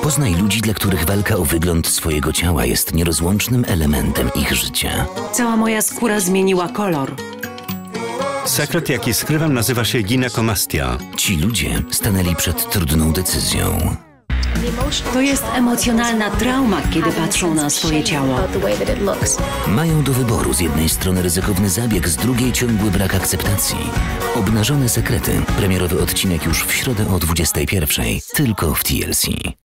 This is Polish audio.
Poznaj ludzi, dla których walka o wygląd swojego ciała jest nierozłącznym elementem ich życia. Cała moja skóra zmieniła kolor. Sekret, jaki skrywam, nazywa się ginekomastia. Ci ludzie stanęli przed trudną decyzją. To jest emocjonalna trauma, kiedy patrzą na swoje ciało. Mają do wyboru z jednej strony ryzykowny zabieg, z drugiej ciągły brak akceptacji. Obnażone sekrety. Premierowy odcinek już w środę o 21:00. Tylko w TLC.